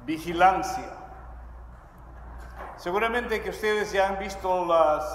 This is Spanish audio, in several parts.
vigilancia. Seguramente que ustedes ya han visto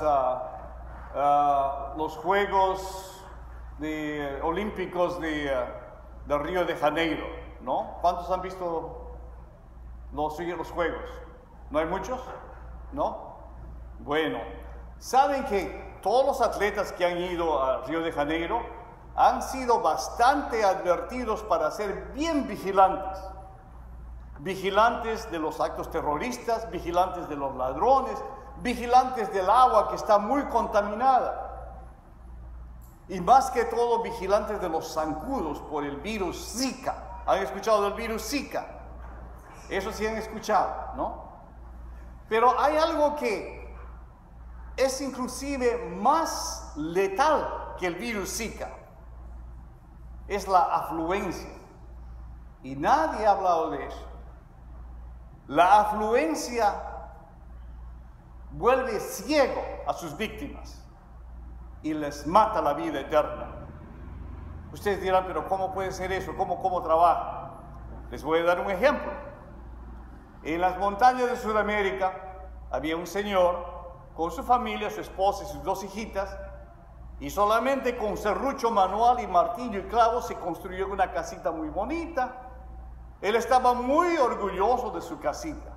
los Juegos Olímpicos de Río de Janeiro, ¿no? ¿Cuántos han visto los Juegos? ¿No hay muchos? ¿No? Bueno, saben que todos los atletas que han ido a Río de Janeiro han sido bastante advertidos para ser bien vigilantes. Vigilantes de los actos terroristas, vigilantes de los ladrones, vigilantes del agua que está muy contaminada. Y más que todo, vigilantes de los zancudos por el virus Zika. ¿Han escuchado del virus Zika? Eso sí han escuchado, ¿no? Pero hay algo que es inclusive más letal que el virus Zika. Es la afluencia. Y nadie ha hablado de eso. La afluencia vuelve ciego a sus víctimas y les mata la vida eterna. Ustedes dirán, pero ¿cómo puede ser eso? ¿Cómo trabaja? Les voy a dar un ejemplo. En las montañas de Sudamérica había un señor con su familia, su esposa y sus 2 hijitas, y solamente con serrucho manual y martillo y clavos se construyó una casita muy bonita. Él estaba muy orgulloso de su casita.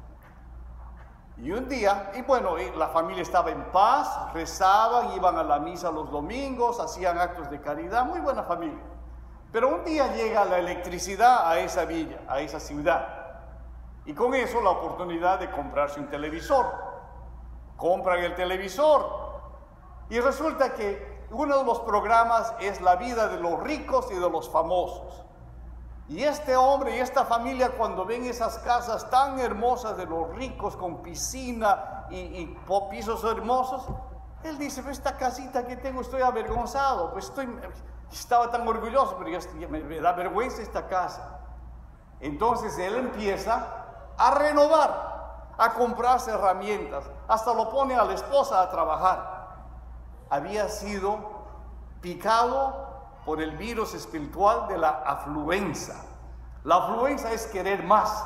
Y un día, la familia estaba en paz, rezaban, iban a la misa los domingos, hacían actos de caridad, muy buena familia. Pero un día llega la electricidad a esa villa, a esa ciudad. Y con eso la oportunidad de comprarse un televisor. Compran el televisor. Y resulta que uno de los programas es la vida de los ricos y de los famosos. Y este hombre y esta familia, cuando ven esas casas tan hermosas de los ricos con piscina y pisos hermosos, él dice, pues esta casita que tengo estoy avergonzado, pues estaba tan orgulloso, pero me da vergüenza esta casa. Entonces él empieza a renovar, a comprarse herramientas, hasta lo pone a la esposa a trabajar. Había sido picado por el virus espiritual de la afluencia. La afluencia es querer más,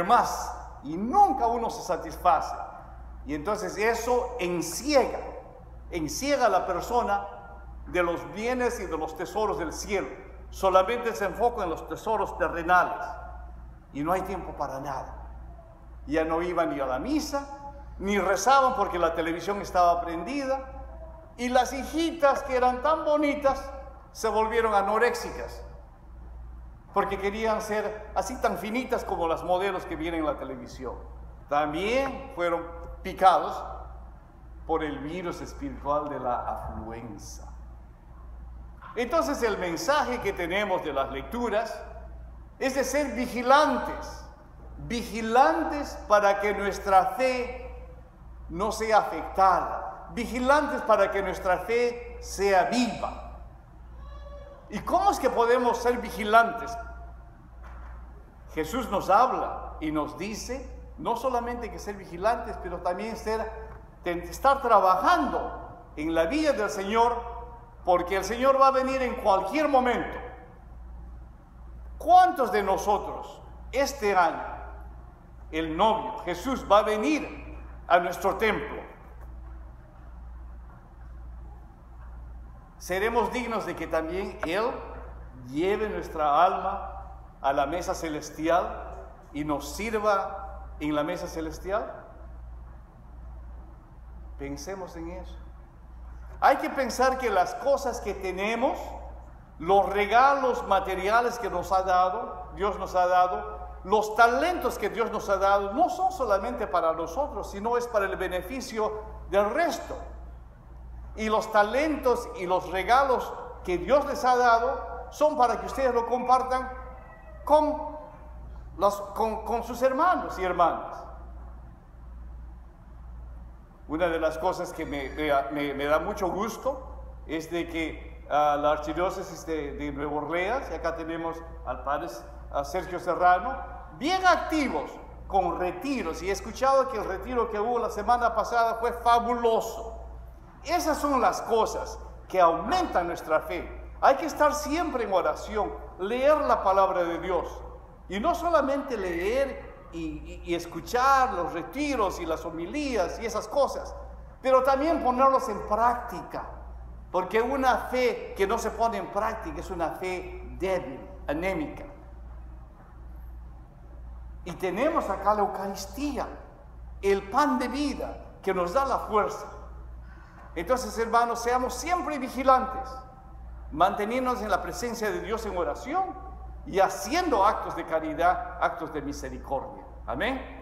y nunca uno se satisface. Y entonces eso enciega a la persona de los bienes y de los tesoros del cielo. Solamente se enfoca en los tesoros terrenales y no hay tiempo para nada. Ya no iban ni a la misa, ni rezaban porque la televisión estaba prendida, y las hijitas que eran tan bonitas se volvieron anoréxicas porque querían ser así tan finitas como las modelos que vienen en la televisión. También fueron picados por el virus espiritual de la afluencia. Entonces el mensaje que tenemos de las lecturas es de ser vigilantes para que nuestra fe no sea afectada, vigilantes para que nuestra fe sea viva. ¿Y cómo es que podemos ser vigilantes? Jesús nos habla y nos dice no solamente que ser vigilantes, pero también estar trabajando en la villa del Señor, porque el Señor va a venir en cualquier momento. ¿Cuántos de nosotros este año, el novio, Jesús, va a venir a nuestro templo? Seremos dignos de que también Él lleve nuestra alma a la mesa celestial y nos sirva en la mesa celestial. Pensemos en eso. Hay que pensar que las cosas que tenemos, los regalos materiales que nos ha dado, Dios nos ha dado, los talentos que Dios nos ha dado, no son solamente para nosotros, sino es para el beneficio del resto. Y los talentos y los regalos que Dios les ha dado son para que ustedes lo compartan con sus hermanos y hermanas. Una de las cosas que me da mucho gusto es de que la archidiócesis de Nueva Orleans, y acá tenemos al padre Sergio Serrano, bien activos con retiros, y he escuchado que el retiro que hubo la semana pasada fue fabuloso. Esas son las cosas que aumentan nuestra fe. Hay que estar siempre en oración, leer la palabra de Dios, y no solamente leer y escuchar los retiros y las homilías y esas cosas, pero también ponerlos en práctica, porque una fe que no se pone en práctica es una fe débil, anémica. Y tenemos acá la Eucaristía, el pan de vida que nos da la fuerza. Entonces, hermanos, seamos siempre vigilantes, manteniéndonos en la presencia de Dios en oración y haciendo actos de caridad, actos de misericordia. Amén.